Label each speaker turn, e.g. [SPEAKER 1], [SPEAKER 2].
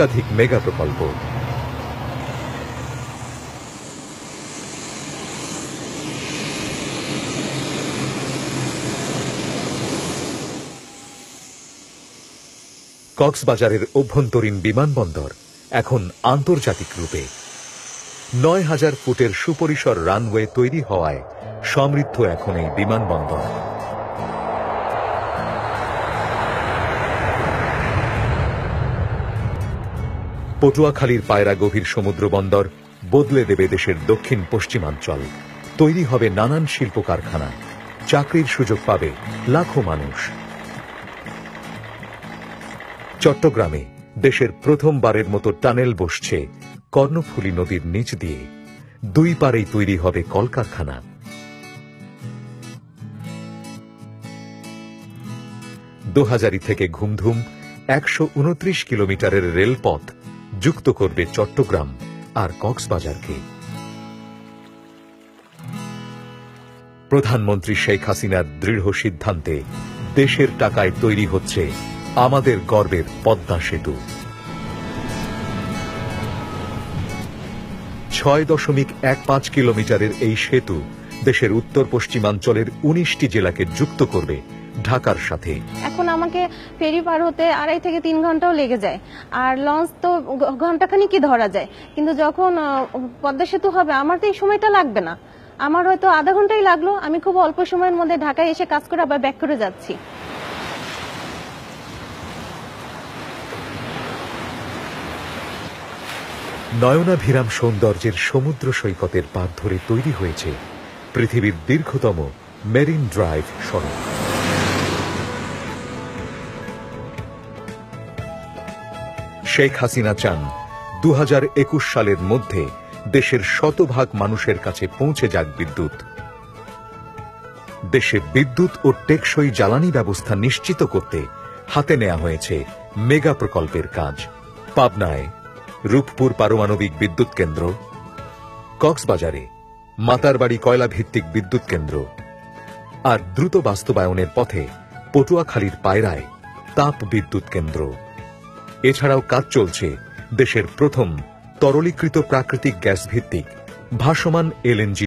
[SPEAKER 1] একাধিক মেগা প্রকল্প। কক্সবাজারের অভ্যন্তরীণ বিমানবন্দর এখন আন্তর্জাতিক রূপে। ৯,০০০ ফুটের সুপরিসর রানওয়ে তৈরি হওয়ায় সমৃদ্ধ এখন এই বিমানবন্দর। পটুয়াখালীর পায়রা গভীর সমুদ্র বন্দর বদলে দেবে দেশের দক্ষিণ পশ্চিমাঞ্চল। তৈরি হবে নানান শিল্প কারখানা, চাকরির সুযোগ পাবে লাখো মানুষ। চট্টগ্রামে দেশের প্রথমবারের মতো টানেল বসছে কর্ণফুলী নদীর নিচ দিয়ে। দুই পারেই তৈরি হবে কলকারখানা। দোহাজারী থেকে ঘুমধুম ১২৯ কিলোমিটারের রেলপথ যুক্ত করবে চট্টগ্রাম আর কক্সবাজারকে। প্রধানমন্ত্রী শেখ হাসিনার দৃঢ় সিদ্ধান্তে দেশের টাকায় তৈরি হচ্ছে আমাদের গর্বের পদ্মা সেতু। ৬.১৫ কিলোমিটারের এই সেতু দেশের উত্তর পশ্চিমাঞ্চলের ১৯টি জেলাকে যুক্ত করবে ঢাকার সাথে।
[SPEAKER 2] এখন আমাকে ফেরি পার হতে ২.৫ থেকে ৩ ঘন্টাও লেগে যায়, আর লঞ্চ তো ঘন্টাখানি কি ধরা যায়। কিন্তু যখন পদ্মা সেতু হবে আমার তো এই সময়টা লাগবে না, আমার হয়তো আধা ঘন্টাই লাগলো, আমি খুব অল্প সময়ের মধ্যে ঢাকায় এসে কাজ করে আবার ব্যাক করে যাচ্ছি।
[SPEAKER 1] নয়নাভিরাম সৌন্দর্যের সমুদ্র সৈকতের পার ধরে তৈরি হয়েছে পৃথিবীর দীর্ঘতম মেরিন ড্রাইভ সড়ক। শেখ হাসিনা চান ২০২১ সালের মধ্যে দেশের শতভাগ মানুষের কাছে পৌঁছে যাক বিদ্যুৎ। দেশে বিদ্যুৎ ও টেকসই জ্বালানি ব্যবস্থা নিশ্চিত করতে হাতে নেওয়া হয়েছে মেগা প্রকল্পের কাজ। পাবনায় রূপপুর পারমাণবিক বিদ্যুৎ কেন্দ্র, কক্সবাজারে মাতারবাড়ি কয়লা ভিত্তিক বিদ্যুৎ কেন্দ্র, আর দ্রুত বাস্তবায়নের পথে পটুয়াখালীর পায়রায় তাপ বিদ্যুৎ কেন্দ্র। এছাড়াও কাজ চলছে দেশের প্রথম তরলীকৃত প্রাকৃতিক গ্যাস ভিত্তিক ভাসমান এলএনজি